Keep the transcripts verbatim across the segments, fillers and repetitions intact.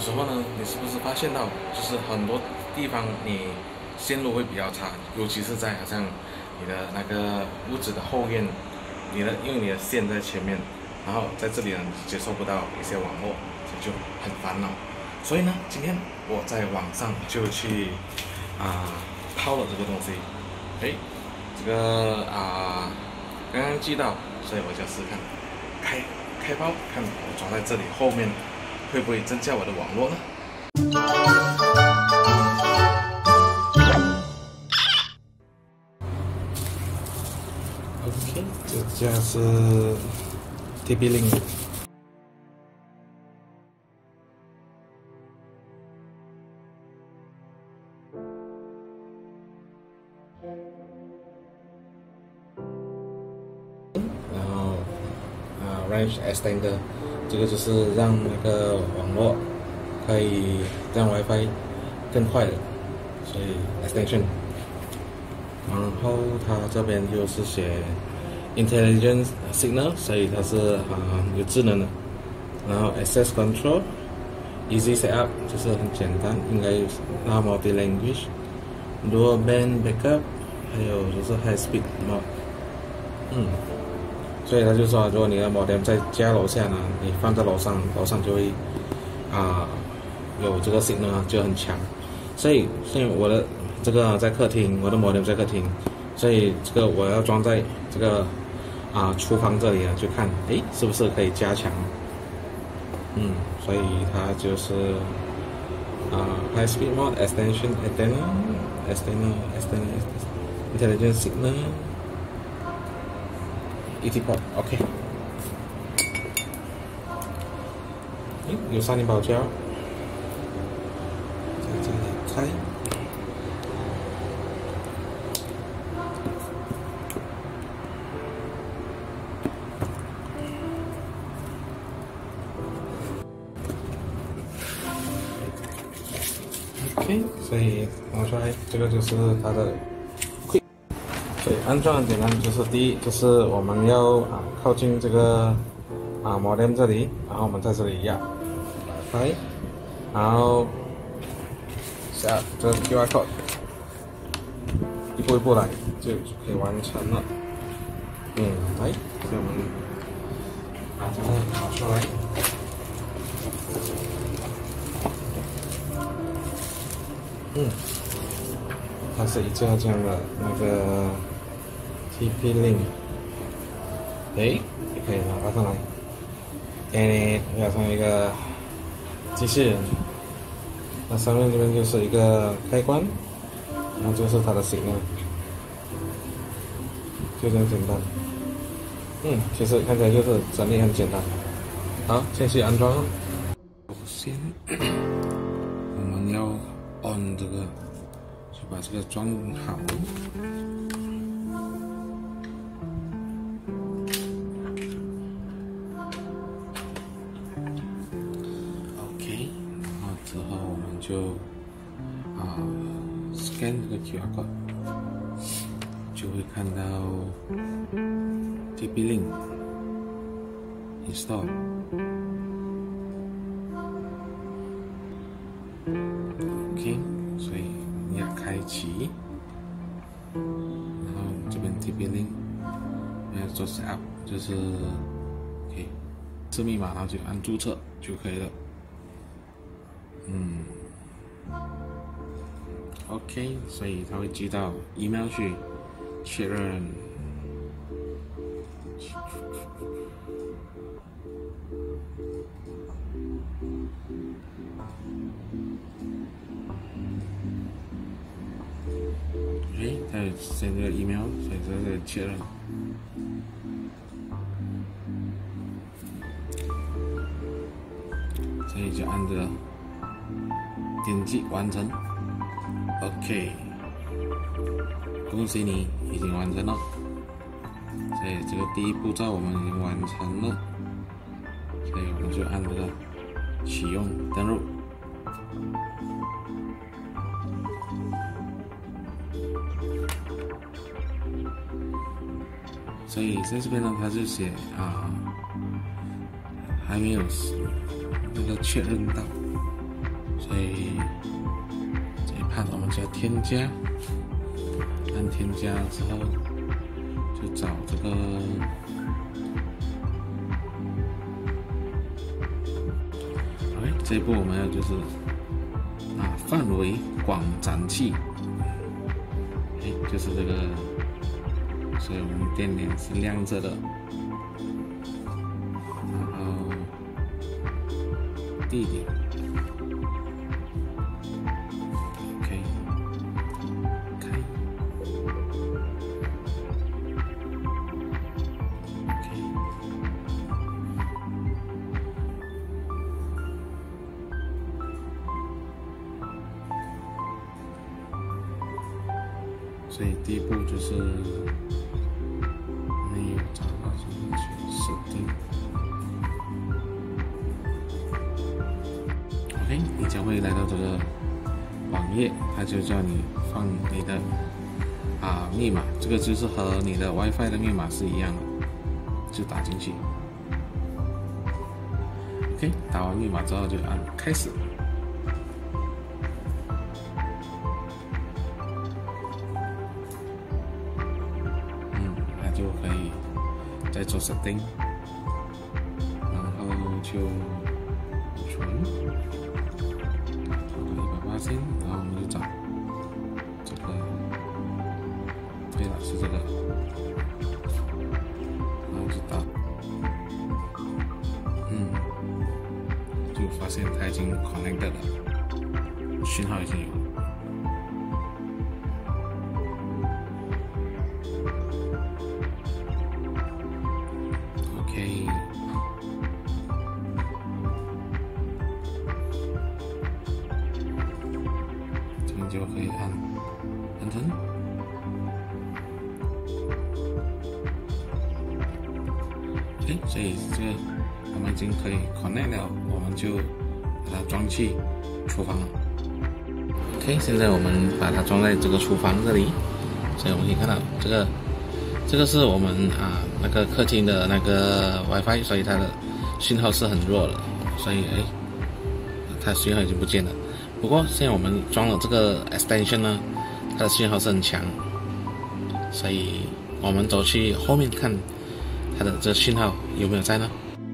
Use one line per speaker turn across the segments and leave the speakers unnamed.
时候呢，你是不是发现到，就是很多地方你线路会比较差，尤其是在好像你的那个屋子的后院，你的因为你的线在前面，然后在这里呢接受不到一些网络，这就很烦恼。所以呢，今天我在网上就去啊抛了这个东西，诶，这个啊刚刚寄到，所以我就试看开开包，看我装在这里后面会不会增加我的网络呢？OK， 这家是 T P-Link。然后啊 Range Extender， 这个就是让那个网络可以让 WiFi 更快的，所以 Extension。然后它这边就是写 Intelligent Signal， 所以它是啊、呃、有智能的。然后 Access Control，Easy Setup 就是很简单，应该那 Multi Language，Dual Band Backup， 还有就是 High Speed Mode。嗯。所以他就说，如果你的 modem 在家楼下呢，你放在楼上，楼上就会啊、呃、有这个 signal 就很强。所以，所以我的这个在客厅，我的 modem 在客厅，所以这个我要装在这个啊、呃、厨房这里啊，就看诶是不是可以加强。嗯，所以它就是啊、呃、high speed mode extension antenna external external intelligent signal。E T port，OK， 有三联保胶，在这里开。OK， 所以拿出来，这个就是它的。所以安装很简单，就是第一就是我们要啊靠近这个啊 modem 这里，然后我们在这里压开，然后下这个 Q R code， 一步一步来就可以完成了。嗯，来，所以我们把这个拿出来。嗯，它是一架这样的那个。T P-Link， 哎，也可以拿上来。哎，加上一个机器人，那上面这边就是一个开关，然后就是它的 signal， 就这样简单。嗯，其实看起来就是整理很简单。好，先去安装。首先，我们要 on 这个，就把这个装好。之后我们就啊 scan 这个 Q R code， 就会看到 T P-Link install。OK， 所以你要开启，然后这边 T P-Link 要做 setup， 就是 OK， 设密码，然后就按注册就可以了。嗯 ，OK， 所以它会寄到 email 去确认。OK， 它有 send 这个 email， 所以这个确认。所以就按着。点击完成 ，OK， 恭喜你已经完成了。所以这个第一步骤我们已经完成了，所以我们就按这个启用登录。所以在这边呢，它就写啊，还没有那个确认到。 所以这一 part 我们就要添加，按添加之后就找这个。OK， 这一步我们要就是啊范围广展器，哎，就是这个，所以我们电点是亮着的。 地点 ，OK， 开 ，OK， 所以第一步就是没有找到什么去设定。 OK， 你将会来到这个网页，它就叫你放你的啊密码，这个就是和你的 WiFi 的密码是一样的，就打进去。OK， 打完密码之后就按开始。嗯，那就可以再做设定，然后就存。 先，然后我们就找这个，对了，是这个，然后就打，嗯，就发现它已经 connected 了，讯号已经有了。OK。 就可以按按成 ，OK， 所以这个我们已经可以 connect 了，我们就把它装去厨房了。OK， 现在我们把它装在这个厨房这里，所以我们可以看到这个这个是我们啊那个客厅的那个 WiFi， 所以它的信号是很弱的，所以哎，它信号已经不见了。 不过现在我们装了这个 extension 呢，它的信号是很强，所以我们走去后面看它的这个信号有没有在呢？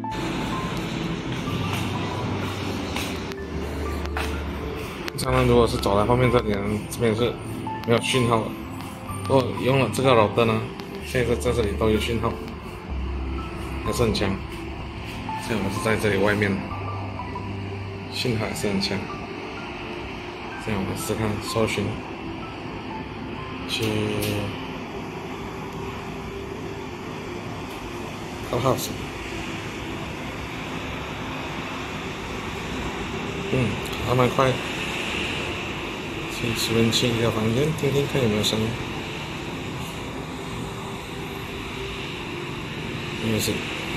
当然，如果是走在后面这里呢，这边是没有讯号的。如果用了这个 router 呢，现在在这里都有讯号，还是很强。现在我们是在这里外面，信号还是很强。 现在我们试看搜寻，去 Clubhouse， 嗯，还蛮快。去随便去一个房间听听看有没有声音，没有声。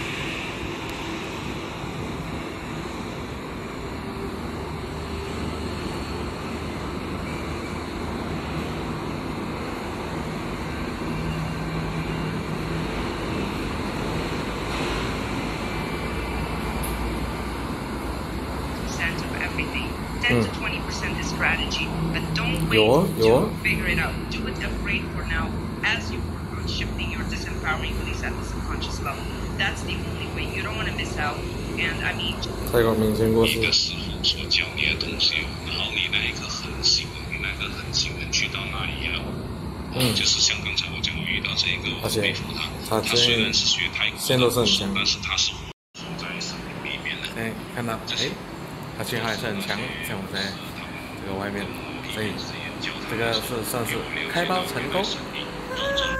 ten to twenty percent is strategy, but don't wait to figure it out. Do it afraid for now as you work on shifting your disempowering beliefs at the subconscious level. That's the only way. You don't want to miss out. And I mean,
太过明显过
你的师傅所教你的东西，然后你那一个恒心，你那个恒心能去到哪里呀？嗯，就是像刚才我讲，我遇到这个美佛他，他虽然是学泰国的，但是他是活在森林里面的。
哎，看到哎。 它信号还是很强，像我在这个外面，所以这个是算是开包成功。